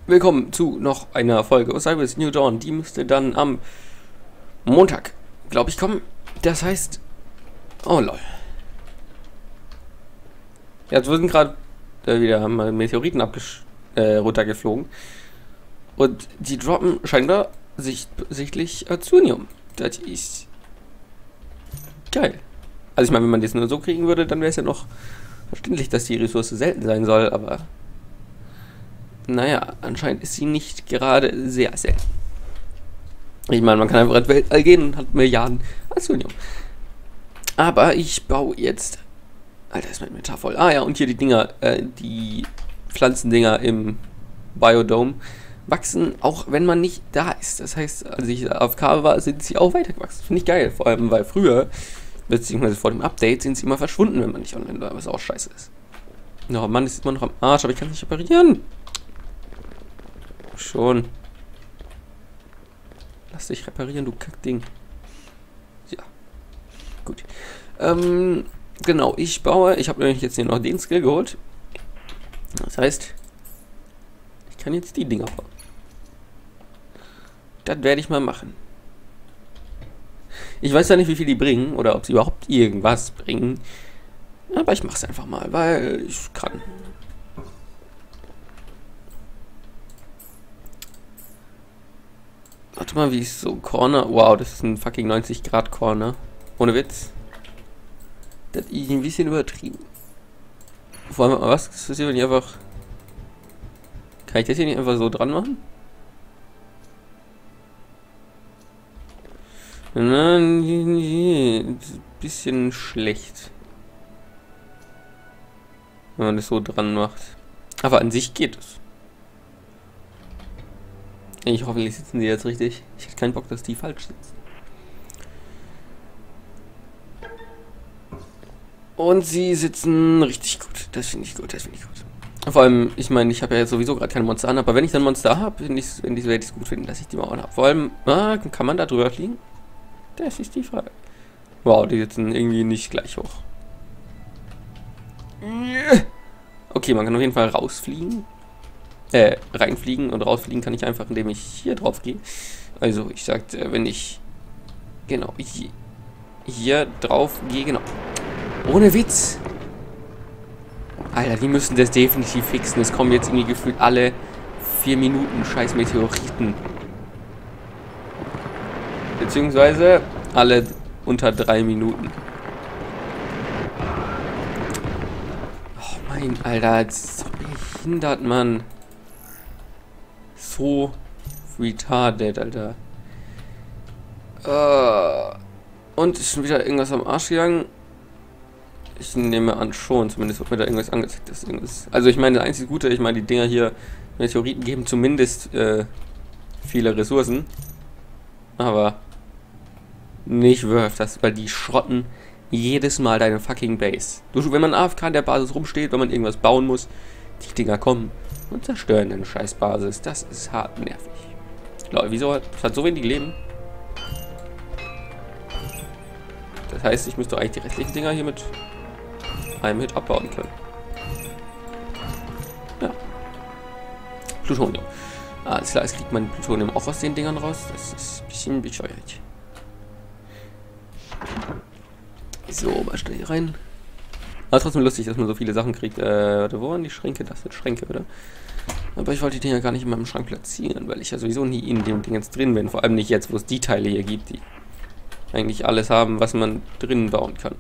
Willkommen zu noch einer Folge Osiris New Dawn. Die müsste dann am Montag, glaube ich, kommen. Das heißt... Oh, lol. Ja, jetzt sind gerade wieder mal Meteoriten runtergeflogen. Und die droppen scheinbar sichtlich Azunium. Das ist... geil. Also ich meine, wenn man das nur so kriegen würde, dann wäre es ja noch verständlich, dass die Ressource selten sein soll, aber... Naja, anscheinend ist sie nicht gerade sehr selten. Ich meine, man kann einfach ins Weltall gehen und hat Milliarden Azunium. Aber ich baue jetzt... Alter, ist mein Inventar voll. Ah ja, und hier die Dinger, die Pflanzendinger im Biodome wachsen, auch wenn man nicht da ist. Das heißt, als ich AFK war, sind sie auch weitergewachsen. Finde ich geil. Vor allem, weil früher, beziehungsweise vor dem Update, sind sie immer verschwunden, wenn man nicht online war, was auch scheiße ist. Oh Mann, ist immer noch am Arsch, aber ich kann es nicht reparieren. Schon. Lass dich reparieren, du Kackding. Ja. Gut. Genau, ich baue. Ich habe nämlich jetzt hier noch den Skill geholt. Das heißt, ich kann jetzt die Dinger bauen. Das werde ich mal machen. Ich weiß ja nicht, wie viel die bringen oder ob sie überhaupt irgendwas bringen. Aber ich mache es einfach mal, weil ich kann. Warte mal, wie ist so Corner? Wow, das ist ein fucking 90 Grad Corner. Ohne Witz. Das ist ein bisschen übertrieben. Vor allem, was ist hier, wenn ich einfach... Kann ich das hier nicht einfach so dran machen? Nein, bisschen schlecht. Wenn man das so dran macht. Aber an sich geht es. Ich hoffe, die sitzen die jetzt richtig. Ich hätte keinen Bock, dass die falsch sitzen. Und sie sitzen richtig gut. Das finde ich gut, das finde ich gut. Vor allem, ich meine, ich habe ja jetzt sowieso gerade keine Monster an, aber wenn ich dann Monster habe, werde ich es gut finden, dass ich die mal an habe. Vor allem, kann man da drüber fliegen? Das ist die Frage. Wow, die sitzen irgendwie nicht gleich hoch. Okay, man kann auf jeden Fall rausfliegen. Reinfliegen und rausfliegen kann ich einfach, indem ich hier drauf gehe. Also, ich sagte, wenn ich genau hier drauf gehe, genau. Ohne Witz. Alter, die müssen das definitiv fixen. Es kommen jetzt irgendwie gefühlt alle 4 Minuten scheiß Meteoriten. Beziehungsweise alle unter 3 Minuten. Oh mein, Alter, das ist so behindert, Mann. So retarded, Alter. Und ist schon wieder irgendwas am Arsch gegangen? Ich nehme an schon, zumindest wird mir da irgendwas angezeigt. Also ich meine, das einzige Gute, ich meine, die Dinger hier, Meteoriten geben zumindest viele Ressourcen. Aber nicht worth das, weil die schrotten jedes Mal deine fucking Base. Wenn man AFK in der Basis rumsteht, wenn man irgendwas bauen muss, die Dinger kommen und zerstören deine scheiß Basis. Das ist hart nervig. Leute, wieso hat so wenig Leben? Das heißt, ich müsste eigentlich die restlichen Dinger hier mit einem Hit abbauen können. Ja. Plutonium. Alles klar, jetzt kriegt man Plutonium auch aus den Dingern raus. Das ist ein bisschen bescheuert. So, mal schnell hier rein. Aber trotzdem lustig, dass man so viele Sachen kriegt. Warte, wo waren die Schränke? Das sind Schränke, oder? Aber ich wollte die Dinger gar nicht in meinem Schrank platzieren, weil ich ja sowieso nie in dem Ding jetzt drin bin. Vor allem nicht jetzt, wo es die Teile hier gibt, die eigentlich alles haben, was man drinnen bauen kann.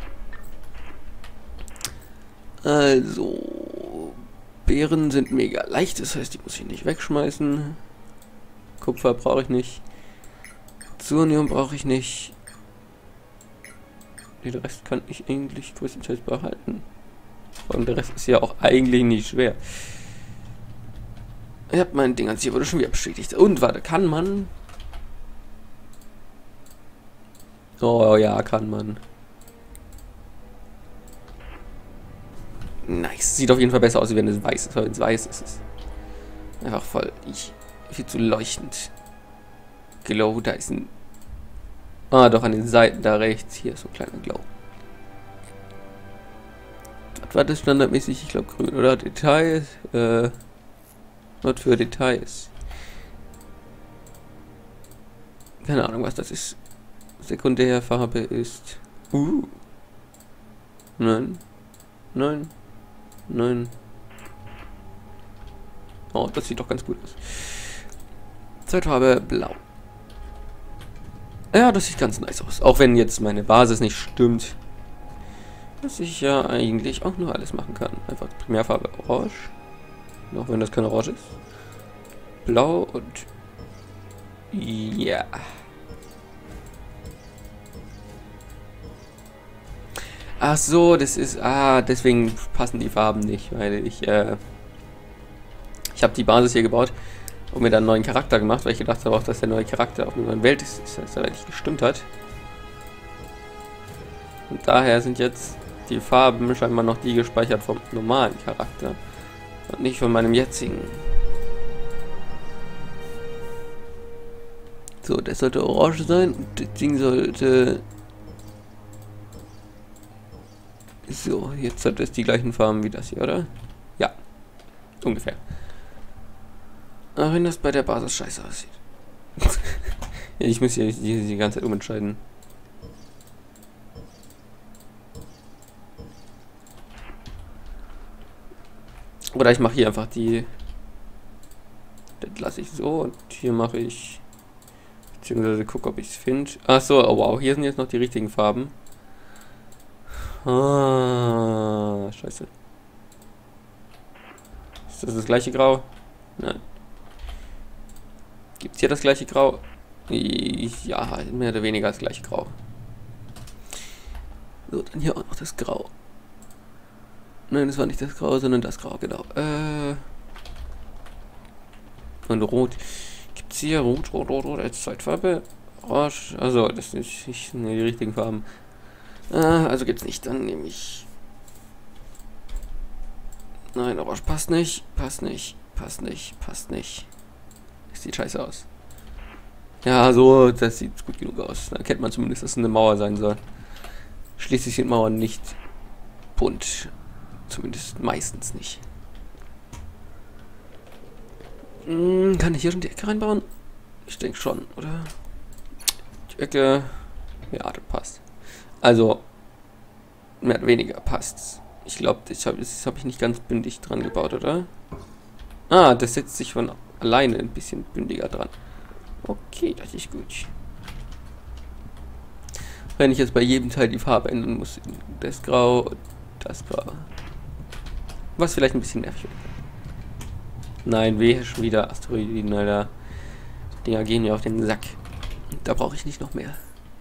Also, Beeren sind mega leicht, das heißt, die muss ich nicht wegschmeißen. Kupfer brauche ich nicht. Zurnium brauche ich nicht. Den Rest kann ich eigentlich größtenteils behalten. Vor allem der Rest ist ja auch eigentlich nicht schwer. Ich habe mein Ding als hier wurde schon wieder bestätigt. Und warte, kann man... Oh ja, kann man. Nice. Sieht auf jeden Fall besser aus, wenn es weiß ist. Wenn es weiß ist, ist es einfach voll viel zu leuchtend. Glow, da ist ein... Ah, doch an den Seiten da rechts. Hier ist so ein kleiner Glow. Was war das standardmäßig? Ich glaube grün, oder? Details. Not für Details. Keine Ahnung, was das ist. Sekundärfarbe ist... Nein. Nein. Nein. Oh, das sieht doch ganz gut aus. Zweitfarbe blau. Ja, das sieht ganz nice aus. Auch wenn jetzt meine Basis nicht stimmt. Was ich ja eigentlich auch nur alles machen kann. Einfach Primärfarbe orange. Auch wenn das kein Orange ist. Blau und... Ja. Ach so, das ist... deswegen passen die Farben nicht. Weil ich habe die Basis hier gebaut und mir dann einen neuen Charakter gemacht, weil ich gedacht habe auch, dass der neue Charakter auf einer neuen Welt ist, dass er nicht gestimmt hat. Und daher sind jetzt die Farben scheinbar noch die gespeichert vom normalen Charakter und nicht von meinem jetzigen. So, das sollte orange sein und das Ding sollte... So, jetzt hat es die gleichen Farben wie das hier, oder? Ja, ungefähr. Auch wenn das bei der Basis scheiße aussieht. Ja, ich muss hier die ganze Zeit umentscheiden. Oder ich mache hier einfach die... Das lasse ich so und hier mache ich... Beziehungsweise gucke, ob ich es finde. Ach so, oh wow, hier sind jetzt noch die richtigen Farben. Ah, scheiße. Ist das gleiche Grau? Nein. Gibt es hier das gleiche Grau? Ja, mehr oder weniger das gleiche Grau. So, dann hier auch noch das Grau. Nein, das war nicht das Grau, sondern das Grau, genau. Und Rot. Gibt es hier Rot als Zweitfarbe? Orange. Also, das sind nicht die richtigen Farben. Also gibt's nicht. Dann nehme ich... Nein, Orange passt nicht. Passt nicht. Passt nicht. Passt nicht. Das sieht scheiße aus. Ja, so, das sieht gut genug aus. Da erkennt man zumindest, dass es eine Mauer sein soll. Schließlich sind Mauern nicht bunt. Zumindest meistens nicht. Kann ich hier schon die Ecke reinbauen? Ich denke schon, oder? Die Ecke... Ja, das passt. Also, mehr oder weniger passt. Ich glaube, das hab ich nicht ganz bündig dran gebaut, oder? Ah, das setzt sich von alleine ein bisschen bündiger dran. Okay, das ist gut. Wenn ich jetzt bei jedem Teil die Farbe ändern muss, das Grau und das Grau. Was vielleicht ein bisschen nervig wird. Nein, wehe schon wieder Asteroiden, Alter. Die Dinger gehen mir auf den Sack. Da brauche ich nicht noch mehr.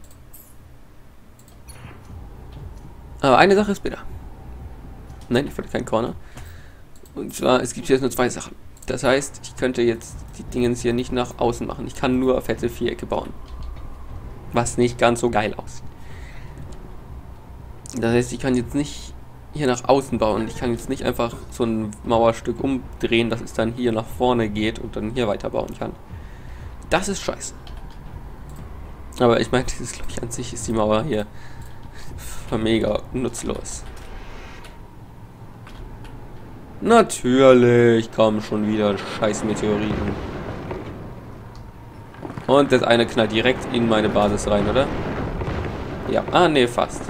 Aber eine Sache ist bitter. Nein, ich wollte keinen Corner. Und zwar, es gibt jetzt nur zwei Sachen. Das heißt, ich könnte jetzt die Dingens hier nicht nach außen machen. Ich kann nur fette Vierecke bauen. Was nicht ganz so geil aussieht. Das heißt, ich kann jetzt nicht hier nach außen bauen. Ich kann jetzt nicht einfach so ein Mauerstück umdrehen, dass es dann hier nach vorne geht und dann hier weiter bauen kann. Das ist scheiße. Aber ich meine, dieses, glaube ich, an sich ist die Mauer hier mega nutzlos. Natürlich kommen schon wieder scheiß Meteoriten. Und das eine knallt direkt in meine Basis rein, oder? Ja, ne, fast.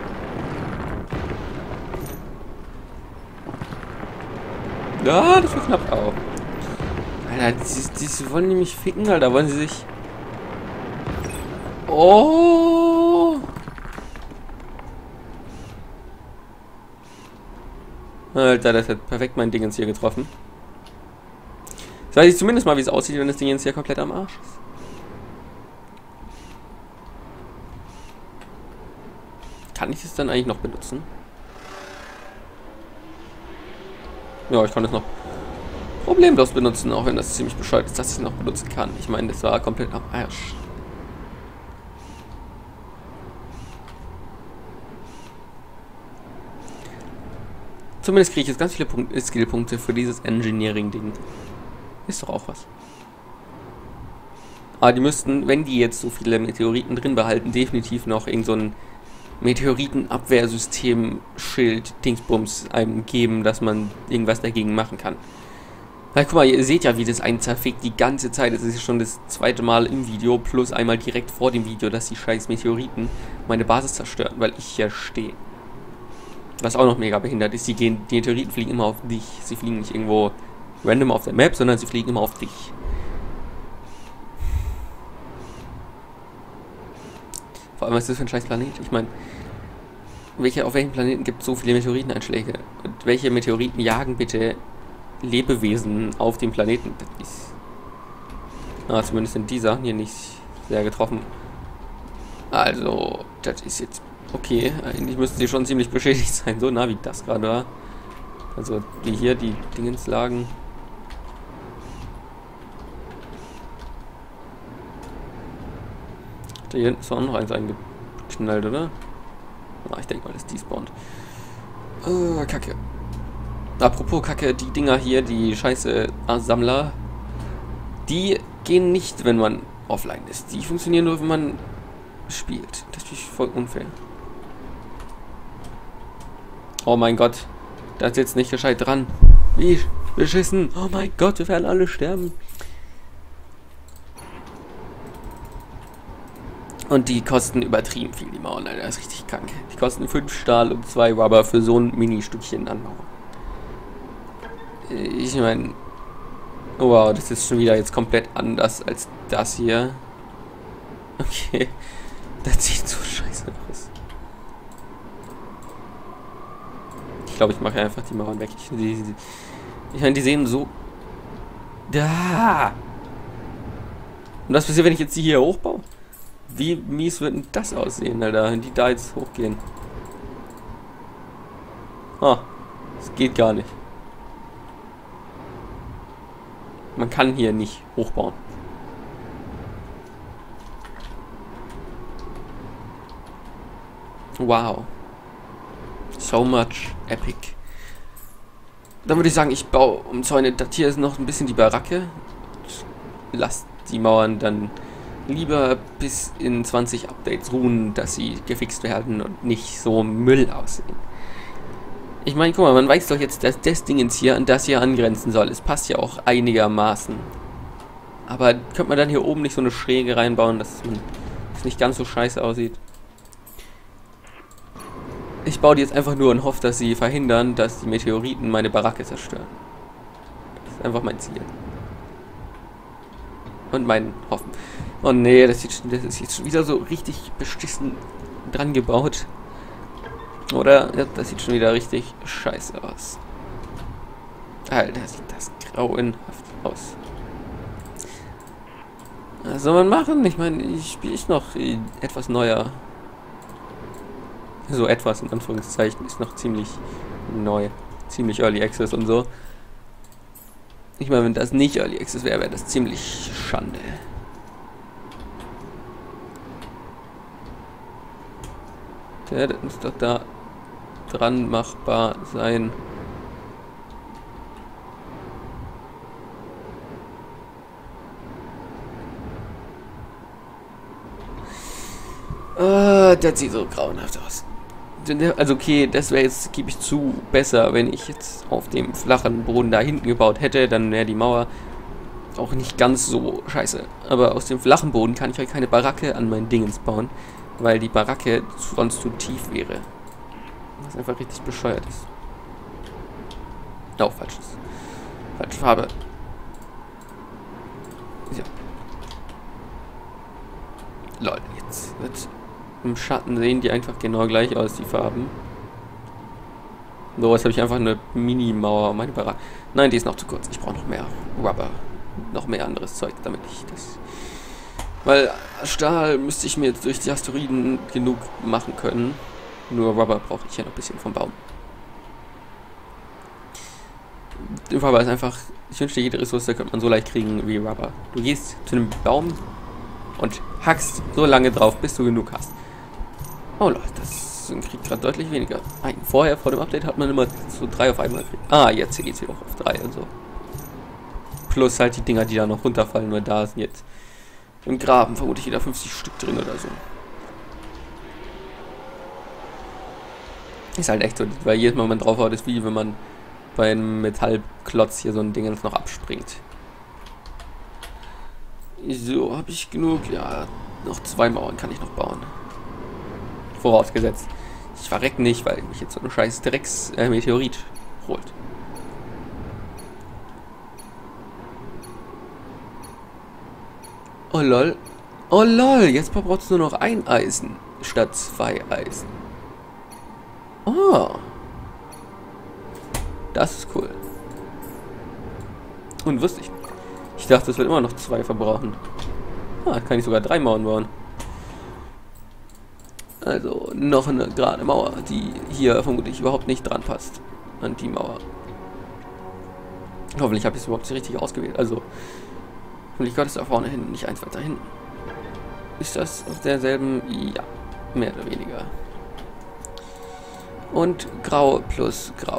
Ja, das war knapp auch. Alter, die wollen nämlich ficken, Alter. Wollen sie sich... Oh! Alter, das hat perfekt mein Ding jetzt hier getroffen. Jetzt weiß ich zumindest mal, wie es aussieht, wenn das Ding jetzt hier komplett am Arsch ist. Kann ich es dann eigentlich noch benutzen? Ja, ich kann es noch problemlos benutzen, auch wenn das ziemlich bescheuert ist, dass ich es noch benutzen kann. Ich meine, das war komplett am Arsch. Zumindest kriege ich jetzt ganz viele Skillpunkte für dieses Engineering-Ding. Ist doch auch was. Aber die müssten, wenn die jetzt so viele Meteoriten drin behalten, definitiv noch irgend so ein Meteoritenabwehrsystem, Schild, Dingsbums einem geben, dass man irgendwas dagegen machen kann. Weil, guck mal, ihr seht ja, wie das einen zerfickt die ganze Zeit. Das ist schon das zweite Mal im Video, plus einmal direkt vor dem Video, dass die scheiß Meteoriten meine Basis zerstören, weil ich hier stehe. Was auch noch mega behindert ist, die Meteoriten fliegen immer auf dich. Sie fliegen nicht irgendwo random auf der Map, sondern sie fliegen immer auf dich. Vor allem, was ist das für ein scheiß Planet? Ich meine, auf welchen Planeten gibt es so viele Meteoriteneinschläge? Und welche Meteoriten jagen bitte Lebewesen auf dem Planeten? Das ist, zumindest sind die Sachen hier nicht sehr getroffen. Also, das ist jetzt okay. Eigentlich müssten sie schon ziemlich beschädigt sein, so nah wie das gerade war. Also, wie hier die Dingens lagen. Da hier hinten ist auch noch eins eingeknallt, oder? Ich denke mal, das despawnt. Kacke. Apropos Kacke, die Dinger hier, die scheiße Sammler, die gehen nicht, wenn man offline ist. Die funktionieren nur, wenn man spielt. Das ist voll unfair. Oh mein Gott. Da ist jetzt nicht gescheit dran. Wie beschissen. Oh mein Gott, wir werden alle sterben. Und die kosten übertrieben viel, die Mauern, Alter. Das ist richtig krank. Die kosten 5 Stahl und 2 Rubber für so ein Mini-Stückchen Anbau. Ich meine, oh wow, das ist schon wieder jetzt komplett anders als das hier. Okay, das sieht so scheiße aus. Ich glaube, ich mache einfach die Mauern weg. Ich meine, die sehen so... Da! Und was passiert, wenn ich jetzt die hier hochbaue? Wie mies wird denn das aussehen, Alter, wenn die da jetzt hochgehen? Das geht gar nicht. Man kann hier nicht hochbauen. Wow. So much epic. Dann würde ich sagen, ich baue umzäune. Das hier ist noch ein bisschen die Baracke. Lasst die Mauern dann lieber bis in 20 Updates ruhen, dass sie gefixt werden und nicht so Müll aussehen. Ich meine, guck mal, man weiß doch jetzt, dass das Ding jetzt hier an das hier angrenzen soll. Es passt ja auch einigermaßen. Aber könnte man dann hier oben nicht so eine Schräge reinbauen, dass es nicht ganz so scheiße aussieht? Ich baue die jetzt einfach nur und hoffe, dass sie verhindern, dass die Meteoriten meine Baracke zerstören. Das ist einfach mein Ziel. Und mein Hoffen. Oh nee, das ist jetzt schon wieder so richtig beschissen dran gebaut. Oder? Ja, das sieht schon wieder richtig scheiße aus. Alter, sieht das grauenhaft aus. Was soll man machen? Ich meine, ich spiele noch etwas neuer. So etwas in Anführungszeichen ist noch ziemlich neu. Ziemlich Early Access und so. Ich meine, wenn das nicht Early Access wäre, wäre das ziemlich Schande. Ja, das muss doch da dran machbar sein. Das sieht so grauenhaft aus. Also okay, das wäre jetzt, gebe ich zu, besser, wenn ich jetzt auf dem flachen Boden da hinten gebaut hätte, dann wäre die Mauer auch nicht ganz so scheiße. Aber aus dem flachen Boden kann ich halt keine Baracke an meinen Dingens bauen, weil die Baracke sonst zu tief wäre. Was einfach richtig bescheuert ist. Oh, falsche Farbe. Ja. Lol, jetzt wird im Schatten sehen die einfach genau gleich aus, die Farben. So, jetzt habe ich einfach eine Mini-Mauer um meine Baracke. Nein, die ist noch zu kurz. Ich brauche noch mehr Rubber. Noch mehr anderes Zeug, damit ich das... Weil Stahl müsste ich mir jetzt durch die Asteroiden genug machen können. Nur Rubber brauche ich ja noch ein bisschen vom Baum. Rubber ist einfach... Ich wünschte, jede Ressource könnte man so leicht kriegen wie Rubber. Du gehst zu einem Baum und hackst so lange drauf, bis du genug hast. Oh Leute, das kriegt gerade deutlich weniger. Vorher, vor dem Update, hat man immer so 3 auf einmal gekriegt. Jetzt geht es wieder auf 3 und so. Plus halt die Dinger, die da noch runterfallen, weil da sind jetzt im Graben vermutlich wieder 50 Stück drin oder so. Ist halt echt so, weil jedes Mal, wenn man draufhaut, ist wie wenn man beim Metallklotz hier so ein Ding noch abspringt. So, habe ich genug? Ja, noch 2 Mauern kann ich noch bauen. Vorausgesetzt. Ich verreck nicht, weil mich jetzt so ein scheiß Drecks-Meteorit holt. Oh lol. Oh lol, jetzt braucht es nur noch 1 Eisen statt 2 Eisen. Oh. Das ist cool. Und wusste ich. Ich dachte, es wird immer noch 2 verbrauchen. Ah, kann ich sogar 3 Mauern bauen. Also noch eine gerade Mauer, die hier vermutlich überhaupt nicht dran passt. An die Mauer. Hoffentlich habe ich es überhaupt richtig ausgewählt. Also, hoffentlich Gott ist da vorne hin, nicht eins weiter hinten. Ist das auf derselben? Ja, mehr oder weniger. Und Grau plus Grau.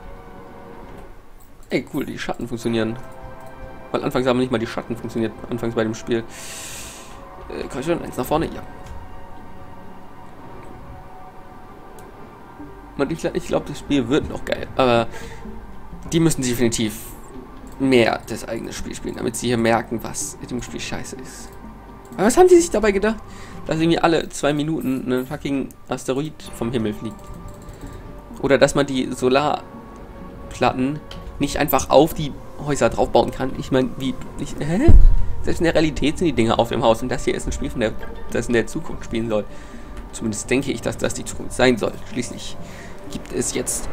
Ey, cool, die Schatten funktionieren. Weil anfangs haben nicht mal die Schatten funktioniert. Anfangs bei dem Spiel. Kann ich schon? 1 nach vorne? Ja. Und ich glaube, das Spiel wird noch geil. Aber die müssen definitiv mehr das eigene Spiel spielen, damit sie hier merken, was in dem Spiel scheiße ist. Aber was haben die sich dabei gedacht? Dass irgendwie alle 2 Minuten ein fucking Asteroid vom Himmel fliegt. Oder dass man die Solarplatten nicht einfach auf die Häuser draufbauen kann. Ich meine, hä? Selbst in der Realität sind die Dinger auf dem Haus. Und das hier ist ein Spiel, das in der Zukunft spielen soll. Zumindest denke ich, dass das die Zukunft sein soll. Schließlich gibt es jetzt...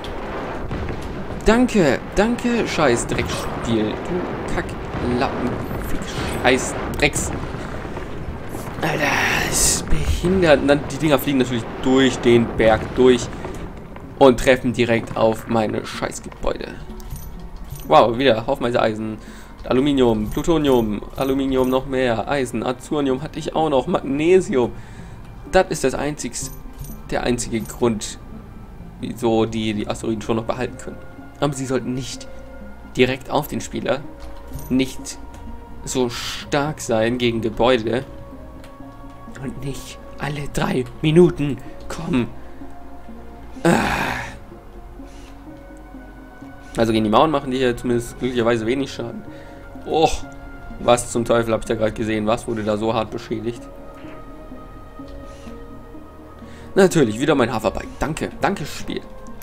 Danke, scheiß Dreckspiel. Du Kacklappen. Scheiß Drecks. Alter, das ist behindert. Und dann die Dinger fliegen natürlich durch den Berg durch und treffen direkt auf meine Scheißgebäude. Wow, wieder haufenweise Eisen. Aluminium, Plutonium, Aluminium noch mehr, Eisen, Azurnium hatte ich auch noch, Magnesium. Das ist der einzige Grund, wieso die Asteroiden schon noch behalten können. Aber sie sollten nicht direkt auf den Spieler, nicht so stark sein gegen Gebäude und nicht alle 3 Minuten kommen. Also gegen die Mauern machen die hier zumindest glücklicherweise wenig Schaden. Oh, was zum Teufel habe ich da gerade gesehen? Was wurde da so hart beschädigt? Natürlich, wieder mein Hoverbike. Danke Spiel.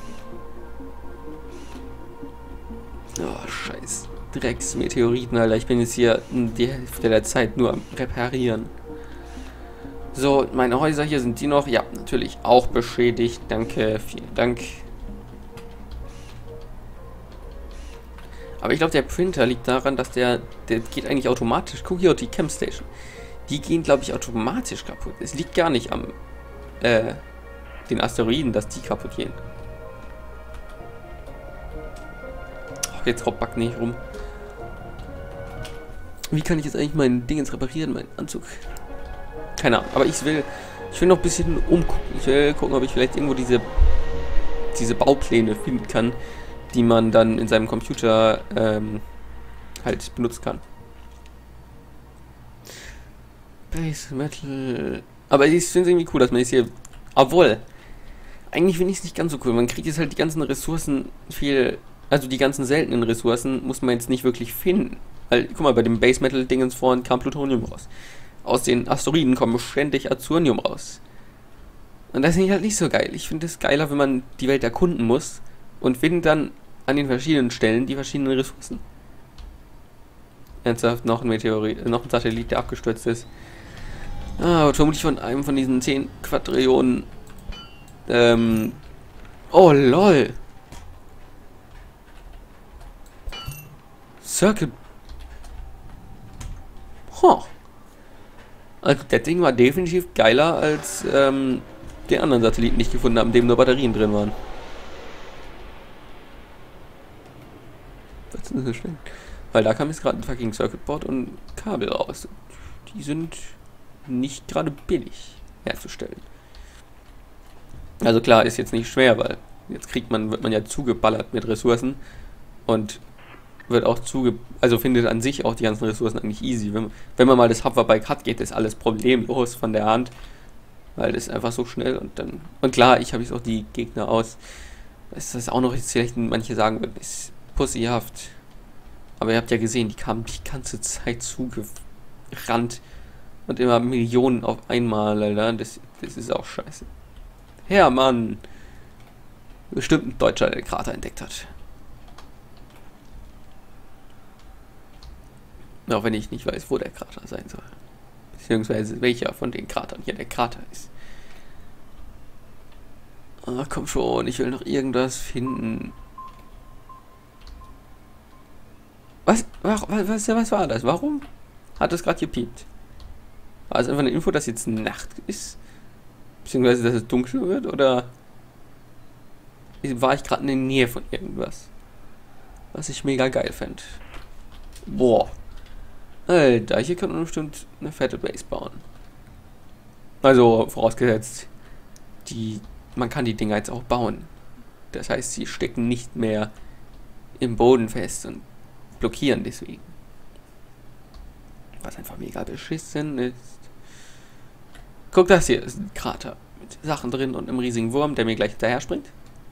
Oh, scheiß Drecksmeteoriten, Alter. Ich bin jetzt hier die Hälfte der Zeit nur am Reparieren. So, meine Häuser hier, sind die noch? Ja, natürlich auch beschädigt. Danke, vielen Dank. Aber ich glaube, der Printer liegt daran, dass der geht eigentlich automatisch. Guck hier, die Camp Station. Die gehen, glaube ich, automatisch kaputt. Es liegt gar nicht am den Asteroiden, dass die kaputt gehen. Ach, jetzt Hauptback nicht rum. Wie kann ich jetzt eigentlich mein Ding jetzt reparieren, meinen Anzug? Keine Ahnung, aber ich will noch ein bisschen umgucken. Ich will gucken, ob ich vielleicht irgendwo diese Baupläne finden kann, die man dann in seinem Computer halt benutzen kann. Base Metal. Aber ich finde es irgendwie cool, dass man jetzt hier. Obwohl, eigentlich finde ich es nicht ganz so cool. Man kriegt jetzt halt die ganzen Ressourcen also die ganzen seltenen Ressourcen muss man jetzt nicht wirklich finden. Weil, guck mal, bei dem Base Metal Dingens vorhin kam Plutonium raus. Aus den Asteroiden kommt ständig Azurnium raus. Und das finde ich halt nicht so geil. Ich finde es geiler, wenn man die Welt erkunden muss und findet dann an den verschiedenen Stellen die verschiedenen Ressourcen. Ernsthaft, noch ein Meteorit, noch ein Satellit, der abgestürzt ist. Ah, vermutlich von einem von diesen 10 Quadrillionen. Oh, lol. Circle. Huh. Also, das Ding war definitiv geiler als den anderen Satelliten, die ich gefunden habe, in dem nur Batterien drin waren. Was ist denn so schlimm? Weil da kam jetzt gerade ein fucking Circuit Board und Kabel raus. Die sind nicht gerade billig herzustellen. Also klar, ist jetzt nicht schwer, weil jetzt wird man ja zugeballert mit Ressourcen und wird auch findet an sich auch die ganzen Ressourcen eigentlich easy. Wenn man mal das Hoverbike hat, geht das alles problemlos von der Hand, weil das ist einfach so schnell und klar, ich habe jetzt auch die Gegner aus Das ist auch noch vielleicht manche sagen würden, ist pussyhaft. Aber ihr habt ja gesehen, die kamen die ganze Zeit zugerannt. Und immer Millionen auf einmal, Alter. Das ist auch scheiße. Ja, Mann. Bestimmt ein Deutscher, der den Krater entdeckt hat. Auch wenn ich nicht weiß, wo der Krater sein soll. Beziehungsweise welcher von den Kratern hier der Krater ist. Ach komm schon, ich will noch irgendwas finden. Was war das? Warum hat das gerade gepiept? War es einfach eine Info, dass jetzt Nacht ist? Beziehungsweise, dass es dunkel wird? Oder war ich gerade in der Nähe von irgendwas? Was ich mega geil fände. Boah. Alter, hier könnte man bestimmt eine fette Base bauen. Also, vorausgesetzt, man kann die Dinger jetzt auch bauen. Das heißt, sie stecken nicht mehr im Boden fest und blockieren deswegen. Was einfach mega beschissen ist. Guck, das hier ist ein Krater mit Sachen drin und einem riesigen Wurm, der mir gleich hinterher springt.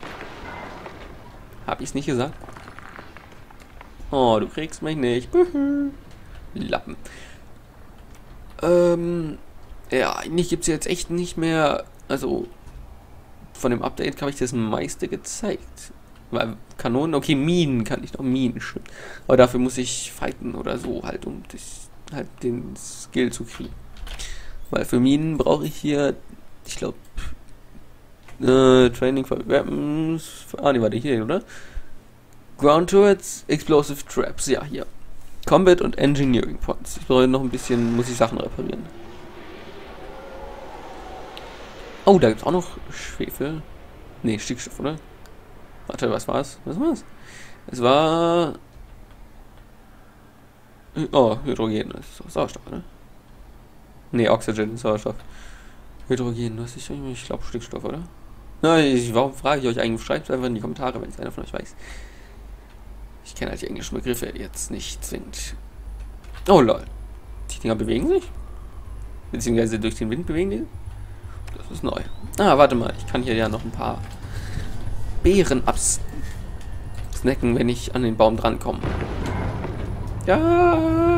Hab ich's nicht gesagt? Oh, du kriegst mich nicht. Lappen. Ja, eigentlich gibt's jetzt echt nicht mehr. Also, von dem Update habe ich das meiste gezeigt. Weil Kanonen, okay, Minen kann ich noch Minen, stimmt. Aber dafür muss ich fighten oder so halt, um halt den Skill zu kriegen. Weil für Minen brauche ich hier, ich glaube, Training for Weapons. Ah, ne, warte, hier, oder? Ground Turrets, Explosive Traps, ja, hier. Combat und Engineering Points. Ich brauche noch ein bisschen, muss ich Sachen reparieren. Oh, da gibt es auch noch Schwefel. Ne, Stickstoff, oder? Warte, was war's? Was war's? Es war... Oh, Hydrogen. Das ist Sauerstoff, oder? Ne, Oxygen, Sauerstoff. Hydrogen, was ist ich glaube Stickstoff, oder? Na, warum frage ich euch eigentlich? Schreibt es einfach in die Kommentare, wenn es einer von euch weiß. Ich kenne halt die englischen Begriffe jetzt nicht zwingend. Oh lol. Die Dinger bewegen sich? Beziehungsweise durch den Wind bewegen die? Das ist neu. Ah, warte mal. Ich kann hier ja noch ein paar Beeren absnacken, wenn ich an den Baum drankomme. Ja.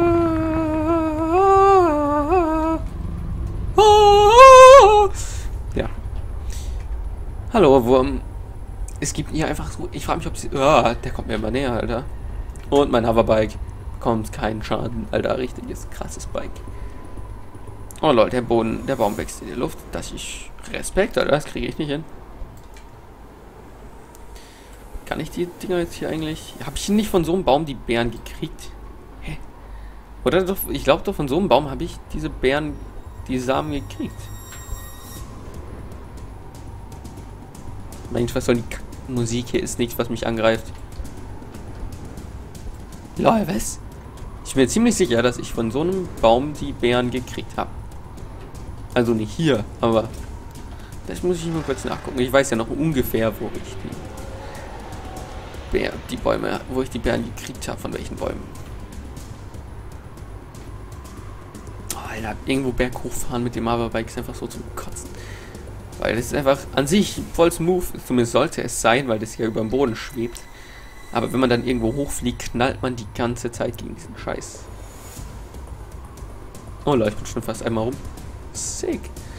Ja. Hallo, Wurm. Es gibt hier einfach so... Ich frage mich, ob sie... Oh, der kommt mir immer näher, Alter. Und mein Hoverbike bekommt keinen Schaden. Alter, richtiges, krasses Bike. Oh lol, der Baum wächst in die Luft. Das ist Respekt, Alter. Das kriege ich nicht hin. Kann ich die Dinger jetzt hier eigentlich... Habe ich nicht von so einem Baum die Beeren gekriegt? Hä? Oder doch... Ich glaube doch, von so einem Baum habe ich diese Beeren, die Samen gekriegt. Mensch, was soll die Musik hier? Ist nichts, was mich angreift. Lol, was? Ich bin mir ziemlich sicher, dass ich von so einem Baum die Beeren gekriegt habe. Also nicht hier, aber das muss ich mal kurz nachgucken. Ich weiß ja noch ungefähr, wo ich die Beeren gekriegt habe, von welchen Bäumen. Oh, Alter, irgendwo berghoch fahren mit dem Hoverbike ist einfach so zum Kotzen. Weil das ist einfach an sich voll smooth, zumindest sollte es sein, weil das ja über dem Boden schwebt. Aber wenn man dann irgendwo hochfliegt, knallt man die ganze Zeit gegen diesen Scheiß. Oh Leute, ich bin schon fast einmal rum. Sick.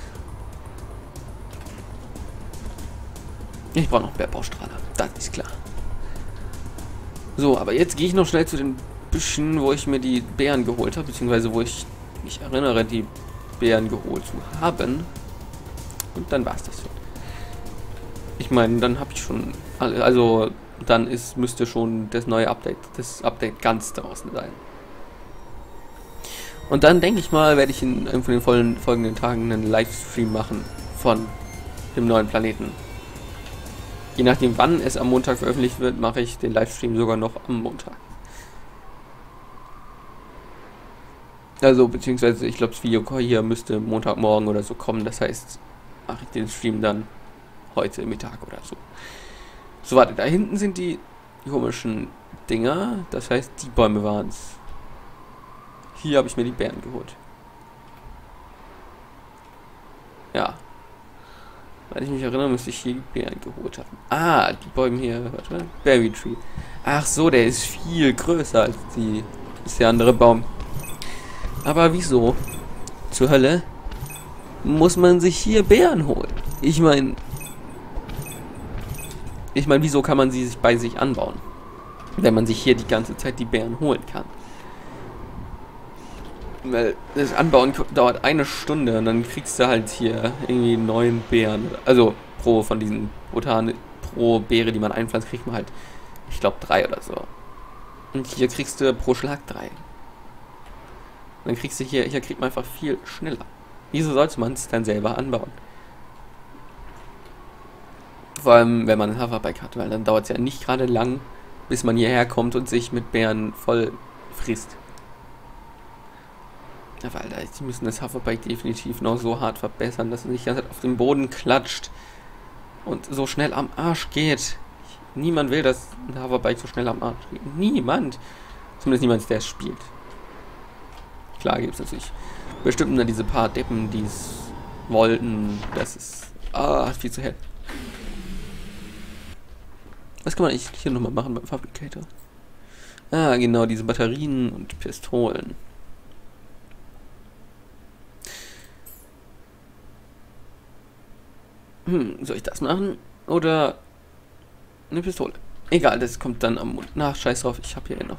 Ich brauche noch Bergbaustrahler, das ist klar. So, aber jetzt gehe ich noch schnell zu den Büschen, wo ich mir die Beeren geholt habe, beziehungsweise wo ich mich erinnere, die Beeren geholt zu haben. Und dann war es das schon. Ich meine, dann habe ich schon... Also, dann müsste schon das Update ganz draußen sein. Und dann denke ich mal, werde ich in einem von den folgenden Tagen einen Livestream machen von dem neuen Planeten. Je nachdem, wann es am Montag veröffentlicht wird, mache ich den Livestream sogar noch am Montag. Also, beziehungsweise, ich glaube, das Video hier müsste Montagmorgen oder so kommen. Das heißt, mache ich den Stream dann heute Mittag oder so. So, warte, da hinten sind die komischen Dinger. Das heißt, die Bäume waren es. Hier habe ich mir die Beeren geholt. Ja. Weil ich mich erinnere, müsste ich hier die Beeren geholt haben. Ah, die Bäume hier, warte, Berry Tree. Ach so, der ist viel größer als der andere Baum. Aber wieso zur Hölle muss man sich hier Beeren holen? Ich meine, wieso kann man sie sich bei sich anbauen, wenn man sich hier die ganze Zeit die Beeren holen kann? Weil das Anbauen dauert 1 Stunde und dann kriegst du halt hier irgendwie 9 Beeren. Also pro von diesen pro Beere, die man einpflanzt, kriegt man halt, ich glaube, 3 oder so. Und hier kriegst du pro Schlag 3. Und dann kriegst du hier kriegt man einfach viel schneller. Wieso sollte man es dann selber anbauen? Vor allem, wenn man ein Hoverbike hat, weil dann dauert es ja nicht gerade lang, bis man hierher kommt und sich mit Beeren voll frisst. Aber Alter, die müssen das Hoverbike definitiv noch so hart verbessern, dass es nicht die ganze Zeit auf dem Boden klatscht und so schnell am Arsch geht. Niemand will, dass ein Hoverbike so schnell am Arsch geht. Niemand. Zumindest niemand, der es spielt. Klar gibt es natürlich bestimmt nur diese paar Deppen, die es wollten. Das ist viel zu hell. Was kann man eigentlich hier nochmal machen beim Fabricator? Ah, genau, diese Batterien und Pistolen. Soll ich das machen? Oder eine Pistole? Egal, das kommt dann am Mund nach. Scheiß drauf, ich habe hier noch.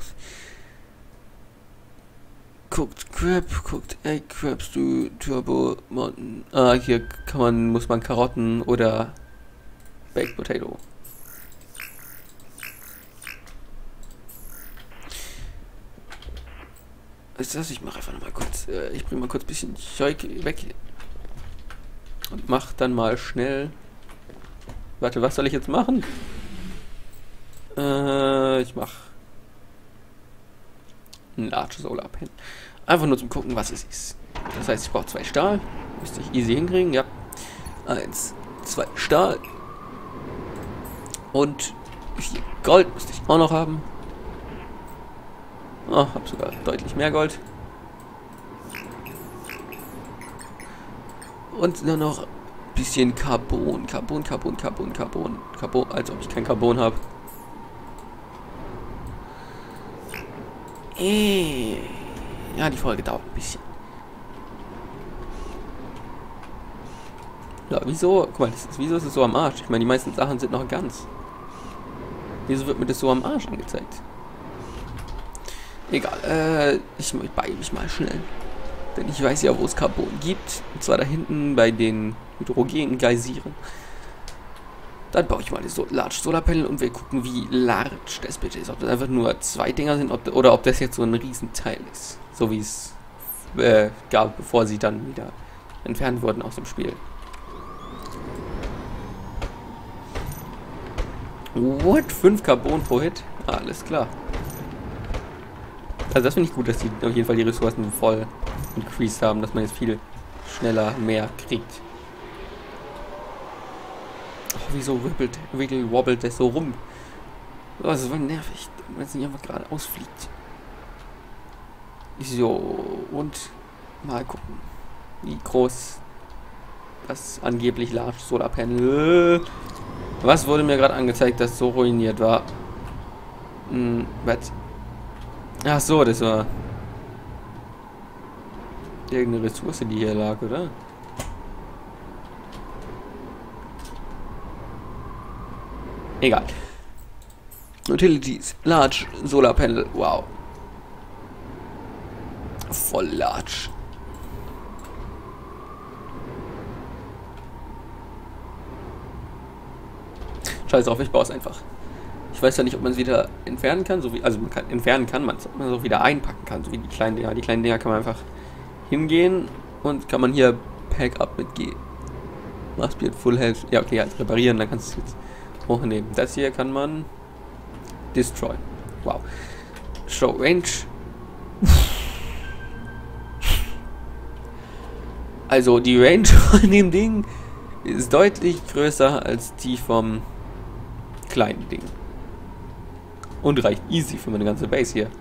Guckt Crab, guckt Egg Crabs, du Turbo Mountain. Ah, hier muss man Karotten oder Baked Potato. Weißt du was? Ich mache einfach nochmal kurz. Ich bringe mal kurz ein bisschen Zeug weg. Und mach dann mal schnell. Warte, was soll ich jetzt machen? Ich mach ein Large Solar Pen. Einfach nur zum gucken, was es ist. Das heißt, ich brauche 2 Stahl. Müsste ich easy hinkriegen, ja. 1, 2 Stahl. Und 4 Gold müsste ich auch noch haben. Oh, hab sogar deutlich mehr Gold. Und dann noch ein bisschen Carbon. Carbon, als ob ich kein Carbon habe. Ja, die Folge dauert ein bisschen. Ja, wieso? Guck mal, wieso ist es so am Arsch? Ich meine, die meisten Sachen sind noch ganz. Wieso wird mir das so am Arsch angezeigt? Egal, ich beeile mich mal schnell. Denn ich weiß ja, wo es Carbon gibt. Und zwar da hinten bei den Hydrogen-Geysiren. Dann baue ich mal das Large Solar Panel und wir gucken, wie large das bitte ist. Ob das einfach nur 2 Dinger sind oder ob das jetzt so ein Riesenteil ist. So wie es gab, bevor sie dann wieder entfernt wurden aus dem Spiel. What? 5 Carbon pro Hit? Alles klar. Also das finde ich gut, dass die auf jeden Fall die Ressourcen voll increased haben, dass man jetzt viel schneller mehr kriegt. Oh, wieso wobbelt das so rum? Oh, das ist voll nervig, wenn es nicht einfach gerade ausfliegt. So, und mal gucken, wie groß das angeblich Large Solar Panel. Was wurde mir gerade angezeigt, das so ruiniert war? Was? Ach so, das war irgendeine Ressource, die hier lag, oder? Egal. Utilities. Large Solar Panel. Wow. Voll large. Scheiß drauf, ich baue es einfach. Ich weiß ja nicht, ob man es wieder entfernen kann, also entfernen kann man es, ob man es auch wieder einpacken kann, so wie die kleinen Dinger. Die kleinen Dinger kann man einfach hingehen und kann man hier Pack up mitgehen. Must be at full health. Ja, okay, also reparieren, dann kannst du es jetzt hochnehmen. Das hier kann man destroy. Wow. Show Range. Also die Range von dem Ding ist deutlich größer als die vom kleinen Ding. Und reicht easy für meine ganze Base hier.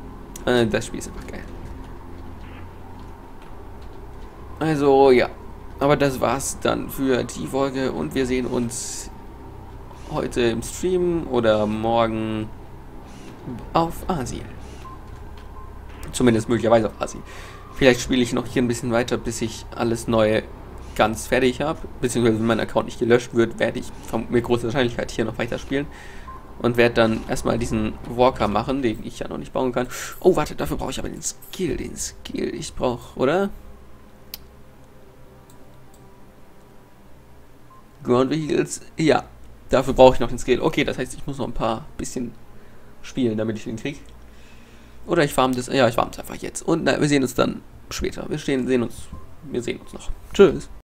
Das Spiel ist einfach geil. Also, ja. Aber das war's dann für die Folge und wir sehen uns heute im Stream oder morgen auf Asi. Zumindest möglicherweise auf Asi. Vielleicht spiele ich noch hier ein bisschen weiter, bis ich alles Neue ganz fertig habe. Beziehungsweise wenn mein Account nicht gelöscht wird, werde ich mit großer Wahrscheinlichkeit hier noch weiter spielen. Und werde dann erstmal diesen Walker machen, den ich ja noch nicht bauen kann. Oh, warte, dafür brauche ich aber den Skill. Ich brauche, oder? Ground Vehicles, ja. Dafür brauche ich noch den Skill. Okay, das heißt, ich muss noch ein bisschen spielen, damit ich den kriege. Oder ich farm das, ja, ich farm es einfach jetzt. Und wir sehen uns dann später. Wir sehen uns noch. Tschüss.